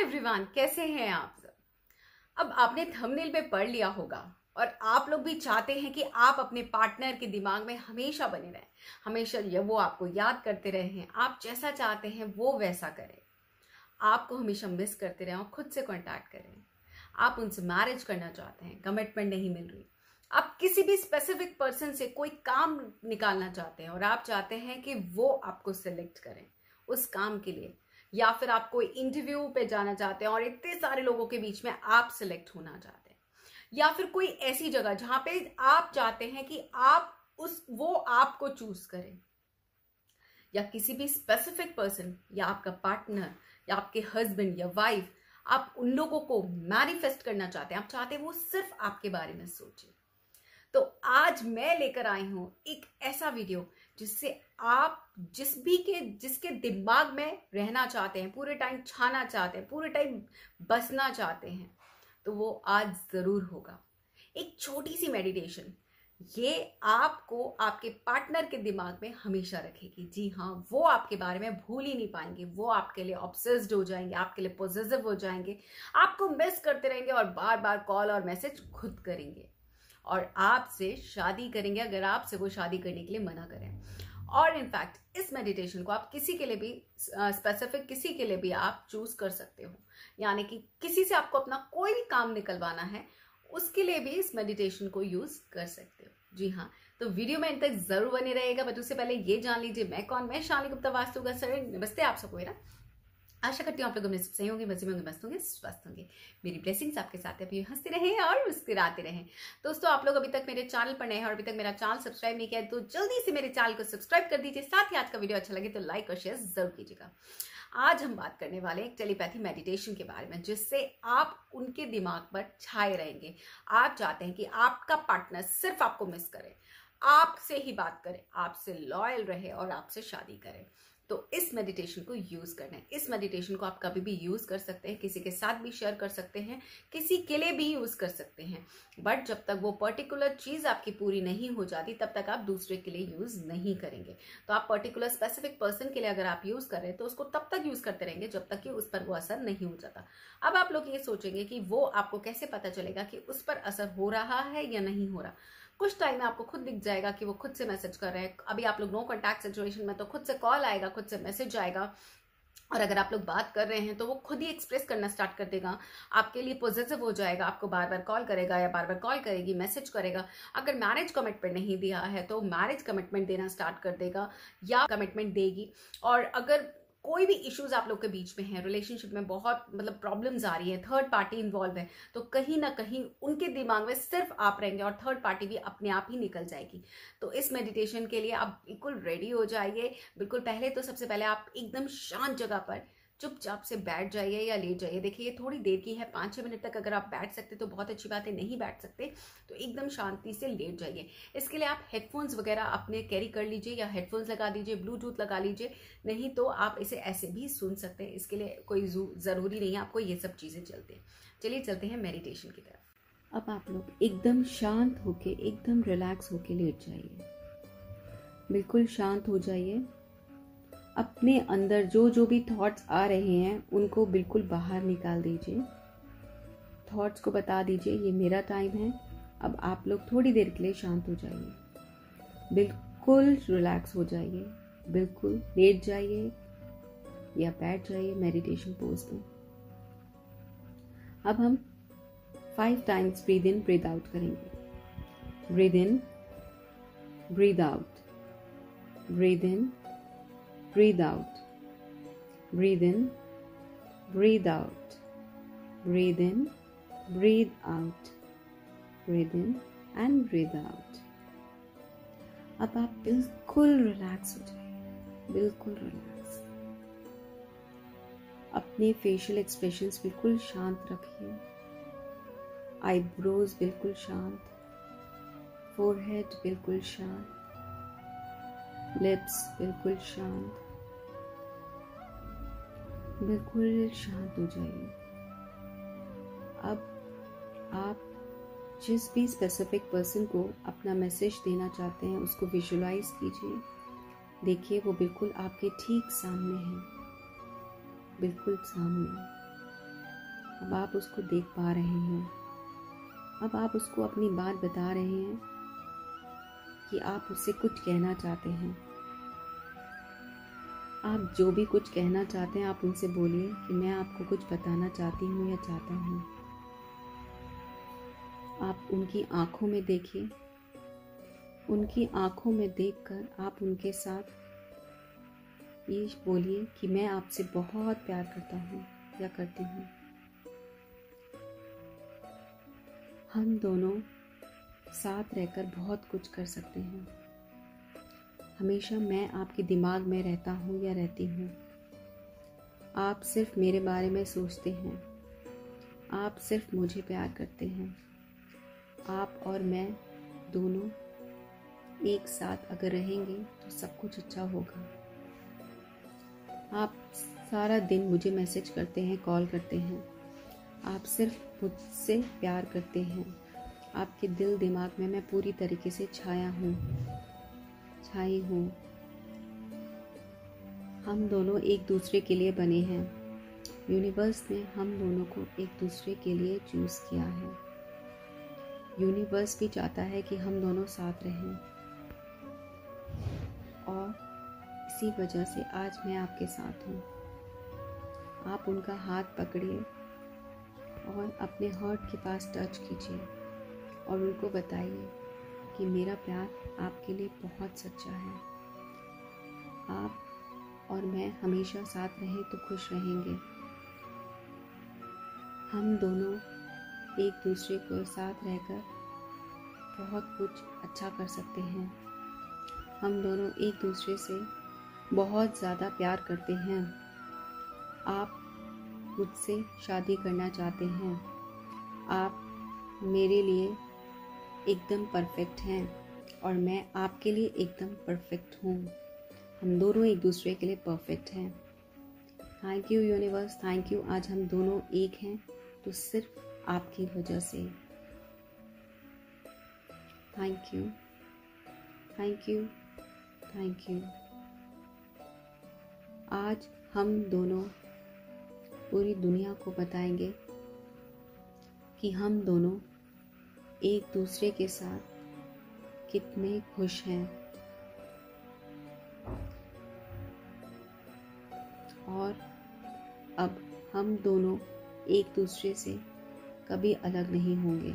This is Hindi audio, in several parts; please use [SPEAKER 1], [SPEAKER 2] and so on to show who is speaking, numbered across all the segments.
[SPEAKER 1] एवरीवन, कैसे हैं आप सब। अब आपने थंबनेल पे पढ़ लिया होगा और आप लोग भी चाहते हैं कि आप अपने पार्टनर के दिमाग में हमेशा बने रहें, हमेशा वो आपको याद करते रहें, आप जैसा चाहते हैं वो वैसा करें, आपको हमेशा मिस करते रहें और खुद से कांटेक्ट करें। आप उनसे मैरिज करना चाहते हैं, कमिटमेंट नहीं मिल रही, आप किसी भी स्पेसिफिक पर्सन से कोई काम निकालना चाहते हैं और आप चाहते हैं कि वो आपको सिलेक्ट करें उस काम के लिए, या फिर आप कोई इंटरव्यू पे जाना चाहते हैं और इतने सारे लोगों के बीच में आप सिलेक्ट होना चाहते हैं, या फिर कोई ऐसी जगह जहां पे आप चाहते हैं कि वो आपको चूज करें, या किसी भी स्पेसिफिक पर्सन या आपका पार्टनर या आपके हस्बैंड या वाइफ, आप उन लोगों को मैनिफेस्ट करना चाहते हैं, आप चाहते हैं वो सिर्फ आपके बारे में सोचे। तो आज मैं लेकर आई हूं एक ऐसा वीडियो जिससे आप जिसके दिमाग में रहना चाहते हैं, पूरे टाइम छाना चाहते हैं, पूरे टाइम बसना चाहते हैं, तो वो आज जरूर होगा। एक छोटी सी मेडिटेशन, ये आपको आपके पार्टनर के दिमाग में हमेशा रखेगी। जी हाँ, वो आपके बारे में भूल ही नहीं पाएंगे, वो आपके लिए ऑब्सेस्ड हो जाएंगे, आपके लिए पॉजिटिव हो जाएंगे, आपको मिस करते रहेंगे और बार बार कॉल और मैसेज खुद करेंगे और आपसे शादी करेंगे अगर आपसे वो शादी करने के लिए मना करें। और इनफैक्ट इस मेडिटेशन को आप किसी के लिए भी स्पेसिफिक किसी के लिए भी आप चूज कर सकते हो, यानी कि किसी से आपको अपना कोई भी काम निकलवाना है उसके लिए भी इस मेडिटेशन को यूज कर सकते हो। जी हाँ, तो वीडियो में इन तक जरूर बने रहेगा, बट उससे पहले ये जान लीजिए मैं कौन। मैं शालिनी गुप्ता वास्तु का सर। नमस्ते आप सबको। मेरा आशा करती हूँ आप लोग सही होंगे, मजे में होंगे, मस्त होंगे, स्वस्थ होंगे। मेरी ब्लेसिंग्स आपके साथ है, हंसते रहें और मुस्कुराते रहें। दोस्तों, आप लोग अभी तक मेरे चैनल पर नए हैं और अभी तक मेरा चैनल सब्सक्राइब नहीं किया है तो जल्दी से मेरे चैनल को सब्सक्राइब कर दीजिए। साथ ही आज का वीडियो अच्छा लगे तो लाइक और शेयर जरूर कीजिएगा। आज हम बात करने वाले हैं एक टेलीपैथी मेडिटेशन के बारे में, जिससे आप उनके दिमाग पर छाए रहेंगे। आप चाहते हैं कि आपका पार्टनर सिर्फ आपको मिस करे, आपसे ही बात करे, आपसे लॉयल रहे और आपसे शादी करे। तो इस मेडिटेशन को यूज करना है। इस मेडिटेशन को आप कभी भी यूज कर सकते हैं, किसी के साथ भी शेयर कर सकते हैं, किसी के लिए भी यूज कर सकते हैं, बट जब तक वो पर्टिकुलर चीज आपकी पूरी नहीं हो जाती तब तक आप दूसरे के लिए यूज नहीं करेंगे। तो आप पर्टिकुलर स्पेसिफिक पर्सन के लिए अगर आप यूज कर रहे हैं तो उसको तब तक यूज करते रहेंगे जब तक कि उस पर वो असर नहीं हो जाता। अब आप लोग ये सोचेंगे कि वो आपको कैसे पता चलेगा कि उस पर असर हो रहा है या नहीं हो रहा। कुछ टाइम में आपको खुद दिख जाएगा कि वो खुद से मैसेज कर रहे हैं। अभी आप लोग नो कॉन्टैक्ट सिचुएशन में तो खुद से कॉल आएगा, खुद से मैसेज आएगा, और अगर आप लोग बात कर रहे हैं तो वो खुद ही एक्सप्रेस करना स्टार्ट कर देगा, आपके लिए पॉजिटिव हो जाएगा, आपको बार बार कॉल करेगा या बार बार कॉल करेगी, मैसेज करेगा। अगर मैरिज कमिटमेंट नहीं दिया है तो मैरिज कमिटमेंट देना स्टार्ट कर देगा या कमिटमेंट देगी। और अगर कोई भी इश्यूज आप लोग के बीच में है, रिलेशनशिप में बहुत प्रॉब्लम्स आ रही है, थर्ड पार्टी इन्वॉल्व है, तो कहीं ना कहीं उनके दिमाग में सिर्फ आप रहेंगे और थर्ड पार्टी भी अपने आप ही निकल जाएगी। तो इस मेडिटेशन के लिए आप बिल्कुल रेडी हो जाइए। बिल्कुल पहले तो सबसे पहले आप एकदम शांत जगह पर चुपचाप से बैठ जाइए या लेट जाइए। देखिए ये थोड़ी देर की है, 5-6 मिनट तक अगर आप बैठ सकते तो बहुत अच्छी बात है, नहीं बैठ सकते तो एकदम शांति से लेट जाइए। इसके लिए आप हेडफोन्स वगैरह अपने कैरी कर लीजिए या हेडफोन्स लगा दीजिए, ब्लूटूथ लगा लीजिए, नहीं तो आप इसे ऐसे भी सुन सकते हैं। इसके लिए कोई ज़रूरी नहीं है आपको ये सब चीज़ें चलते हैं मेडिटेशन की तरफ। अब आप लोग एकदम शांत होके, एकदम रिलैक्स होके लेट जाइए। बिल्कुल शांत हो जाइए। अपने अंदर जो भी थॉट्स आ रहे हैं उनको बिल्कुल बाहर निकाल दीजिए। थॉट्स को बता दीजिए ये मेरा टाइम है, अब आप लोग थोड़ी देर के लिए शांत हो जाइए। बिल्कुल रिलैक्स हो जाइए, बिल्कुल लेट जाइए या बैठ जाइए मेडिटेशन पोज में। अब हम 5 times breathe in breathe out करेंगे। Breathe in, breathe out, breathe in, breathe out, breathe in, breathe out, breathe in, breathe out, breathe in and breathe out। अब आप बिल्कुल रिलैक्स हो जाइए, बिल्कुल रिलैक्स। अपने फेशियल एक्सप्रेशंस बिल्कुल शांत रखिए। आईब्रोज बिल्कुल शांत, फोरहेड बिल्कुल शांत, लिप्स बिल्कुल शांत, बिल्कुल शांत हो जाइए। अब आप जिस भी स्पेसिफिक पर्सन को अपना मैसेज देना चाहते हैं उसको विजुलाइज कीजिए। देखिए वो बिल्कुल आपके ठीक सामने है, बिल्कुल सामने। अब आप उसको देख पा रहे हैं। अब आप उसको अपनी बात बता रहे हैं कि आप उससे कुछ कहना चाहते हैं। आप जो भी कुछ कहना चाहते हैं आप उनसे बोलिए कि मैं आपको कुछ बताना चाहती हूँ या चाहता हूँ। आप उनकी आंखों में देखिए। उनकी आंखों में देखकर आप उनके साथ ये बोलिए कि मैं आपसे बहुत प्यार करता हूँ या करती हूँ। हम दोनों साथ रहकर बहुत कुछ कर सकते हैं। हमेशा मैं आपके दिमाग में रहता हूँ या रहती हूँ। आप सिर्फ मेरे बारे में सोचते हैं। आप सिर्फ मुझे प्यार करते हैं। आप और मैं दोनों एक साथ अगर रहेंगे तो सब कुछ अच्छा होगा। आप सारा दिन मुझे मैसेज करते हैं, कॉल करते हैं। आप सिर्फ मुझसे प्यार करते हैं। आपके दिल दिमाग में मैं पूरी तरीके से छाई हूँ। हम दोनों एक दूसरे के लिए बने हैं। यूनिवर्स ने हम दोनों को एक दूसरे के लिए चूज़ किया है। यूनिवर्स भी चाहता है कि हम दोनों साथ रहें और इसी वजह से आज मैं आपके साथ हूँ। आप उनका हाथ पकड़िए और अपने हार्ट के पास टच कीजिए और उनको बताइए कि मेरा प्यार आपके लिए बहुत सच्चा है। आप और मैं हमेशा साथ रहें तो खुश रहेंगे। हम दोनों एक दूसरे को साथ रहकर बहुत कुछ अच्छा कर सकते हैं। हम दोनों एक दूसरे से बहुत ज़्यादा प्यार करते हैं। आप मुझसे शादी करना चाहते हैं। आप मेरे लिए एकदम परफेक्ट हैं और मैं आपके लिए एकदम परफेक्ट हूँ। हम दोनों एक दूसरे के लिए परफेक्ट हैं। Thank you universe, thank you. आज हम दोनों एक हैं तो सिर्फ आपकी वजह से। Thank you, thank you, thank you. आज हम दोनों पूरी दुनिया को बताएंगे कि हम दोनों एक दूसरे के साथ कितने खुश हैं और अब हम दोनों एक दूसरे से कभी अलग नहीं होंगे।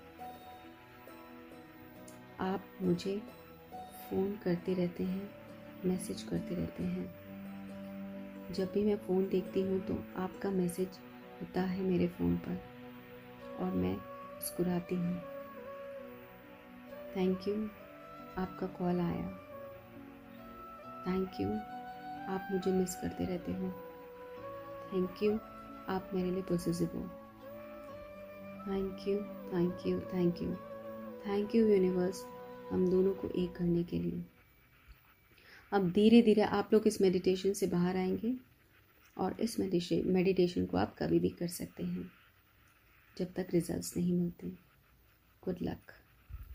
[SPEAKER 1] आप मुझे फ़ोन करते रहते हैं, मैसेज करते रहते हैं। जब भी मैं फ़ोन देखती हूँ तो आपका मैसेज होता है मेरे फ़ोन पर और मैं मुस्कुराती हूँ। थैंक यू, आपका कॉल आया। थैंक यू, आप मुझे मिस करते रहते हो। थैंक यू, आप मेरे लिए पॉजिटिव हो। Thank you, thank you, thank you, thank you universe, हम दोनों को एक करने के लिए। अब धीरे धीरे आप लोग इस मेडिटेशन से बाहर आएंगे और इस मेडिटेशन को आप कभी भी कर सकते हैं जब तक रिजल्ट्स नहीं मिलते। Good luck.